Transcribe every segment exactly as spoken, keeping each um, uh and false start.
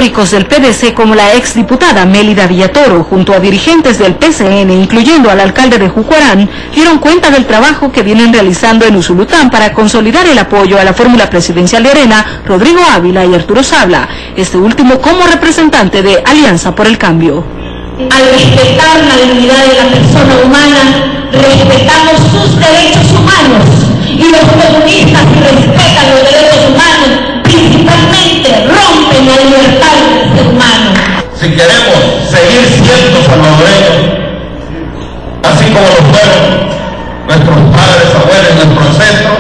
Históricos del P D C como la exdiputada Mélida Villatoro, junto a dirigentes del P C N, incluyendo al alcalde de Jucuarán, dieron cuenta del trabajo que vienen realizando en Usulután para consolidar el apoyo a la fórmula presidencial de Arena, Rodrigo Ávila y Arturo Sabla, este último como representante de Alianza por el Cambio. Al respetar la dignidad de la persona humana, respetamos sus derechos humanos, y los comunistas que respetan los derechos humanos principalmente rompen la libertad del ser humano. Si queremos seguir siendo salvadoreños, así como lo fueron nuestros padres, abuelos, nuestros ancestros,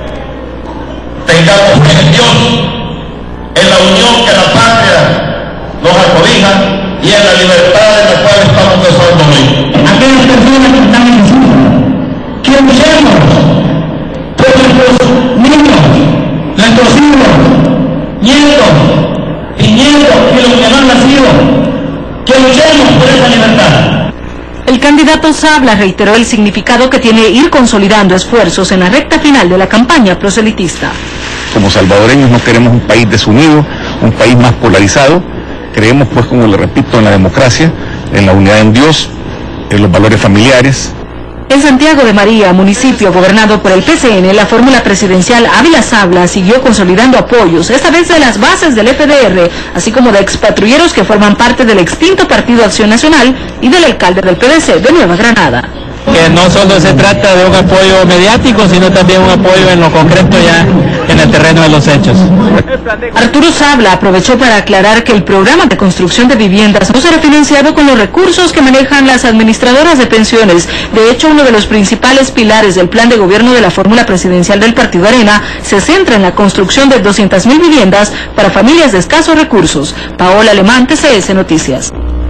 tengamos fe en Dios, en la unión que la patria nos acobija y en la libertad en la cual estamos gozando hoy. Aquellas personas que están en Cuba, que luchemos por nuestros niños, nuestros hijos, nietos, bisnietos y los que no han nacido, que luchemos por esa libertad. El candidato Sabla reiteró el significado que tiene ir consolidando esfuerzos en la recta final de la campaña proselitista. Como salvadoreños no queremos un país desunido, un país más polarizado. Creemos, pues, como le repito, en la democracia, en la unidad en Dios, en los valores familiares. En Santiago de María, municipio gobernado por el P C N, la fórmula presidencial Ávila Sabla siguió consolidando apoyos, esta vez de las bases del F D R, así como de expatrulleros que forman parte del extinto Partido Acción Nacional y del alcalde del P D C de Nueva Granada. Que no solo se trata de un apoyo mediático, sino también un apoyo en lo concreto ya en el terreno de los hechos. Arturo Sabla aprovechó para aclarar que el programa de construcción de viviendas no será financiado con los recursos que manejan las administradoras de pensiones. De hecho, uno de los principales pilares del plan de gobierno de la fórmula presidencial del Partido Arena se centra en la construcción de doscientas mil viviendas para familias de escasos recursos. Paola Alemán, T C S Noticias.